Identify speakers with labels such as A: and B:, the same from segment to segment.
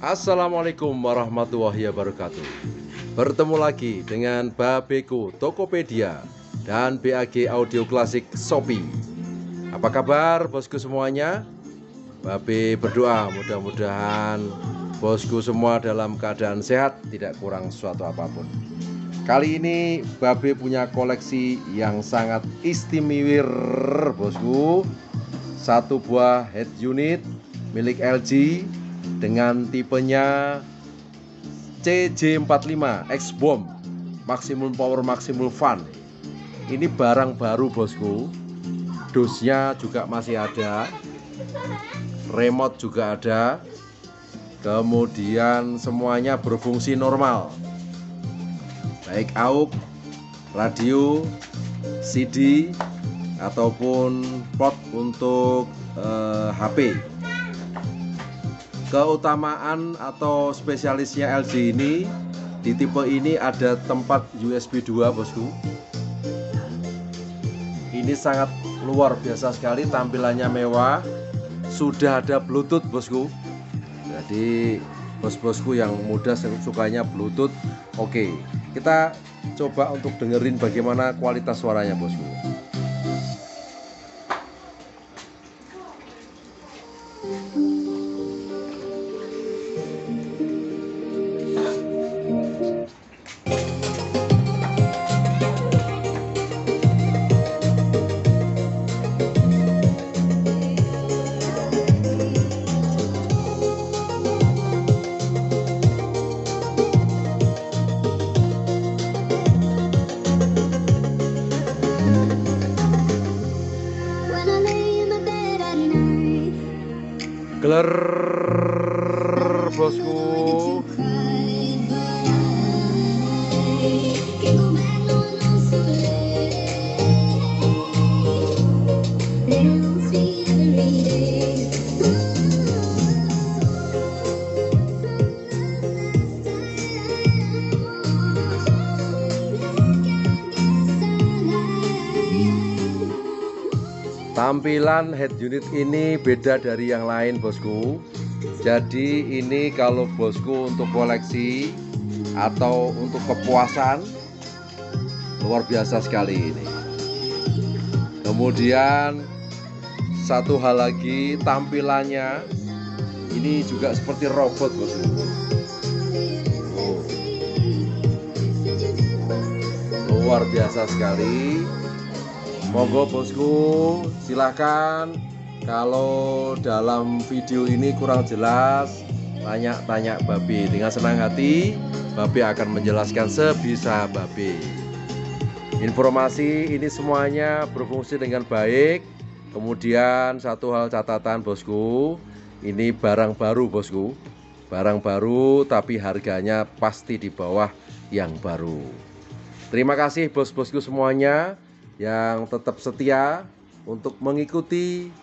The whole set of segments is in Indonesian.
A: Assalamualaikum warahmatullahi wabarakatuh. Bertemu lagi dengan Babeku Tokopedia dan BAG Audio Klasik Shopee. Apa kabar bosku semuanya? Babe berdoa mudah-mudahan bosku semua dalam keadaan sehat, tidak kurang suatu apapun. Kali ini Babe punya koleksi yang sangat istimewa bosku. Satu buah head unit milik LG dengan tipenya CJ45 X-Bomb Maximum Power Maximum Fun. Ini barang baru bosku. Dosnya juga masih ada, remote juga ada, kemudian semuanya berfungsi normal, baik AUX, radio, CD ataupun port untuk HP. Keutamaan atau spesialisnya LG ini, di tipe ini ada tempat USB 2 bosku. Ini sangat luar biasa sekali, tampilannya mewah. Sudah ada Bluetooth bosku. Jadi bos-bosku yang muda sukanya Bluetooth. Oke, kita coba untuk dengerin bagaimana kualitas suaranya bosku. Gler bosku. Tampilan head unit ini beda dari yang lain bosku. Jadi ini kalau bosku untuk koleksi atau untuk kepuasan, luar biasa sekali ini. Kemudian satu hal lagi, tampilannya ini juga seperti robot bosku. Luar biasa sekali. Monggo bosku, silahkan. Kalau dalam video ini kurang jelas, tanya Babe. Dengan senang hati Babe akan menjelaskan sebisa Babe. Informasi ini semuanya berfungsi dengan baik. Kemudian satu hal catatan bosku, ini barang baru bosku. Barang baru tapi harganya pasti di bawah yang baru. Terima kasih bos-bosku semuanya yang tetap setia untuk mengikuti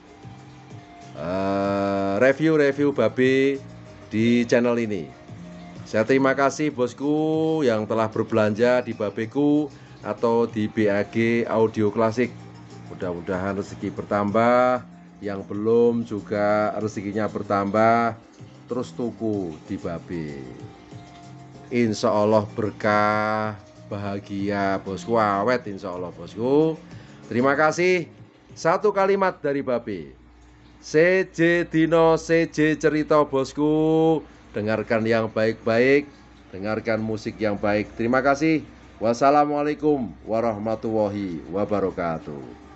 A: review-review Babe di channel ini. Saya terima kasih bosku yang telah berbelanja di Babeku atau di BAG Audio Klasik. Mudah-mudahan rezeki bertambah, yang belum juga rezekinya bertambah, terus tuku di Babe. Insya Allah berkah, bahagia bosku, awet insya Allah bosku. Terima kasih. Satu kalimat dari Babe, CJ Dino CJ cerita bosku. Dengarkan yang baik-baik, dengarkan musik yang baik. Terima kasih. Wassalamualaikum warahmatullahi wabarakatuh.